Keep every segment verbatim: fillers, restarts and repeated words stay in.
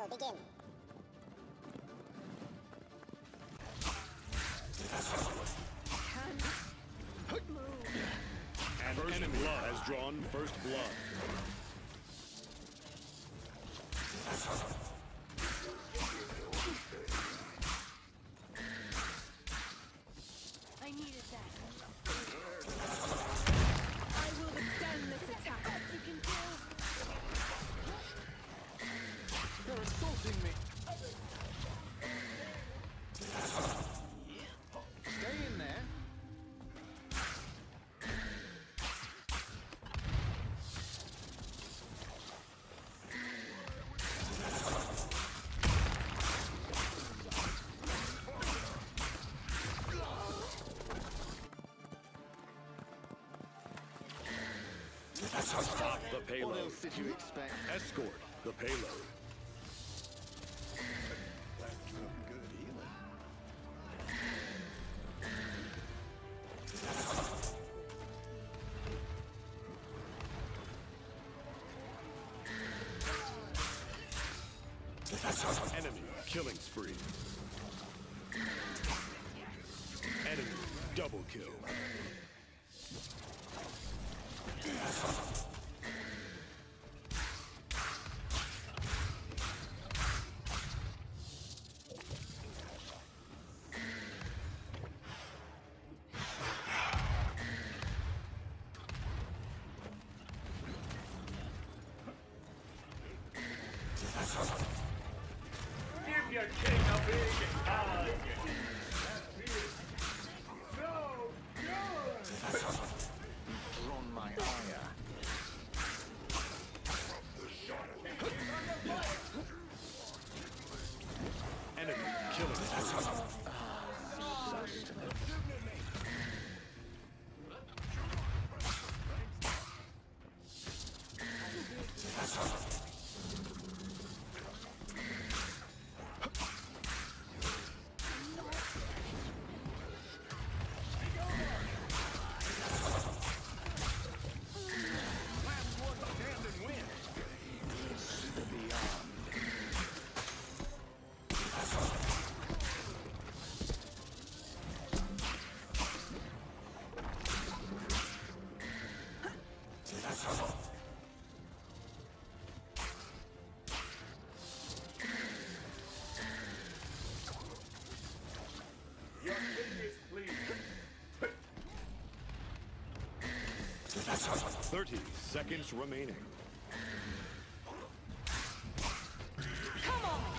Battle begin. An first enemy blood has drawn first blood. I needed that. I will withstand this attack. You can do. They're assaulting me. Stay in there. Stop the What payload. else did you expect? Escort the payload. That's some good healing. Enemy killing spree. Enemy double kill. Give your king a big hug! No good! Drawn my ire. Enemy killing spree. The beyond. Your king is pleased. Thirty seconds remaining. Come on!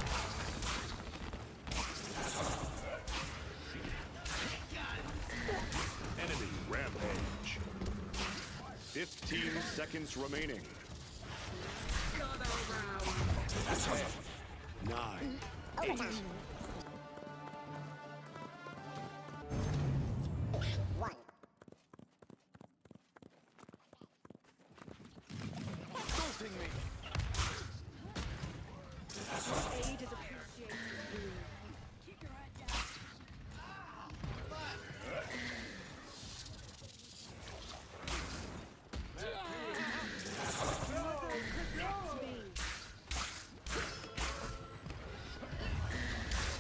Enemy rampage. Fifteen seconds remaining. Ten, nine, eight, One. Assaulting me. Aid is appreciated. Keep your head down. Protect me.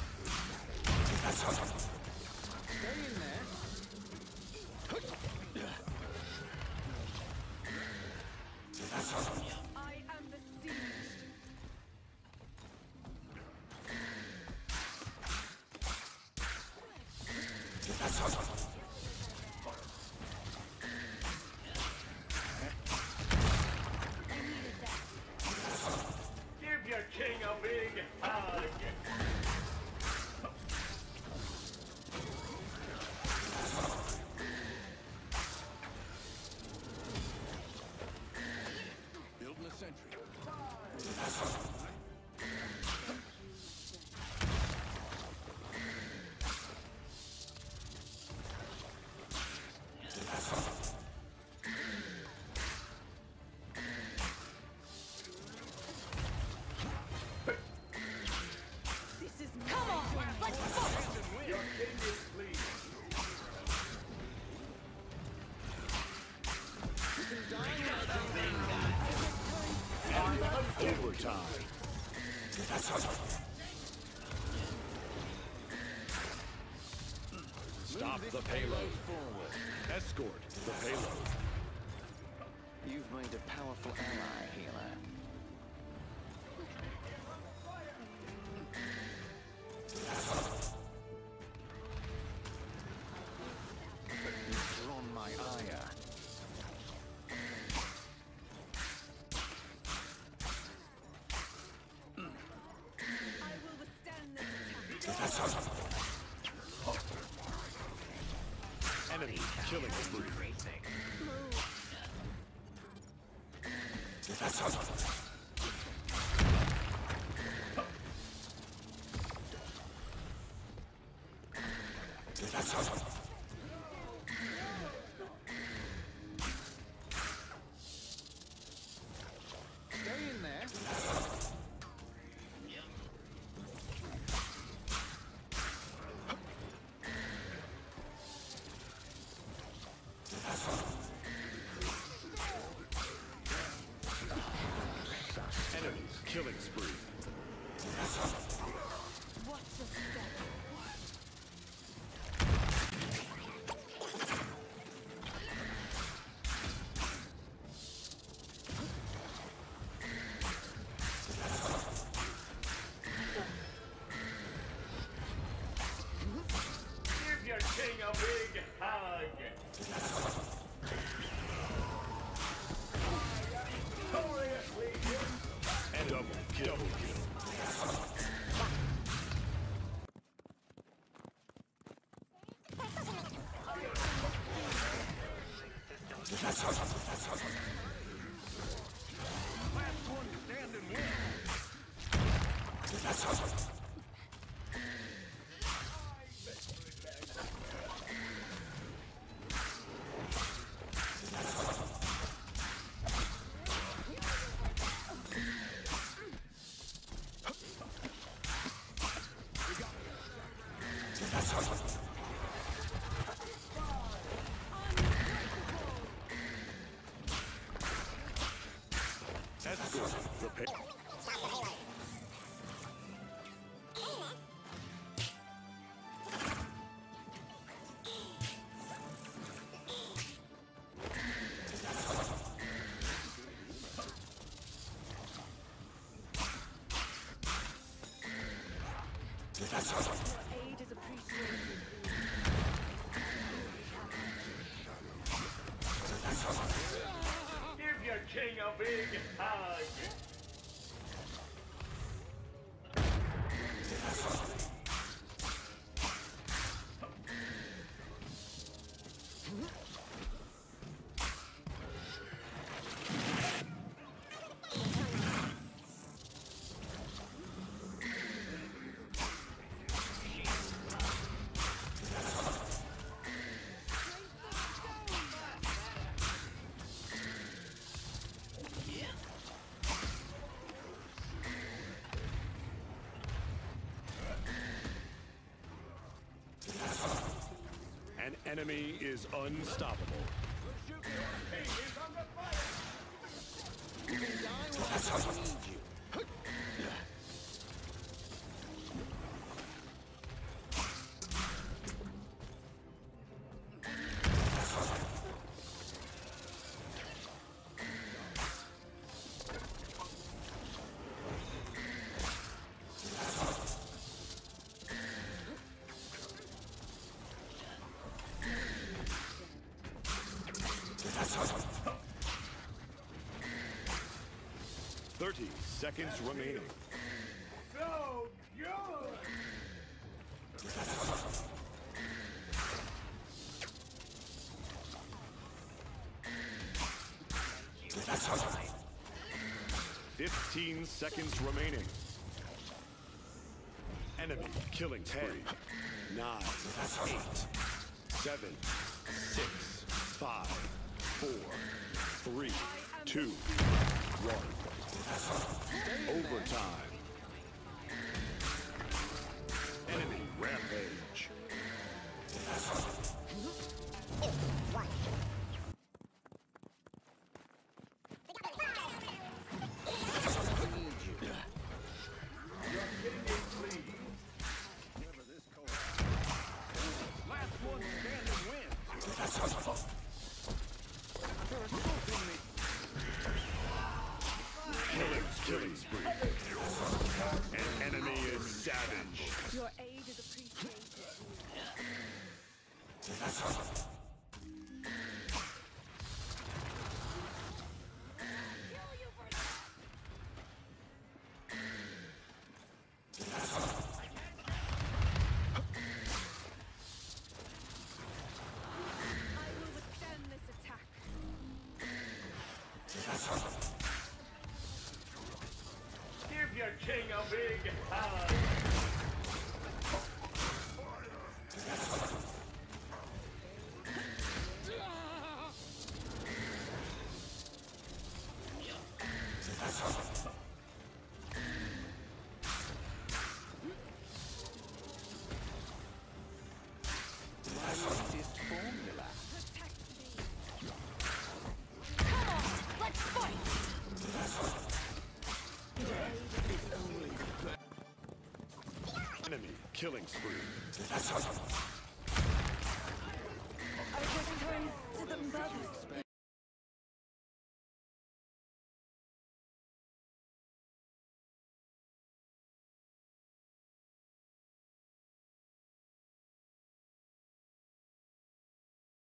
Stop Move the this payload. forward. Escort the payload. You've made a powerful ally, healer. You've drawn my ire. I will withstand this attack. Enemy killing spree. Stay in there. Enemies killing spree. Watch your step. Give your king a big hug. Glorious Legion. And double kill. Double kill. Last one standing win. Escort the pay. Your aid is appreciated. Give your king a big hug. An enemy is unstoppable. King is under fire. You can die when I need you. Thirty seconds remaining. So good. Fifteen seconds remaining. Enemy killing spree. Nine, eight, seven, six, five, four, three, two, one. Overtime. Enemy rampage. I need you. king a big hug. Latest formula. Protect me. Come on, let's fight! Enemy killing spree. I return to the mother space.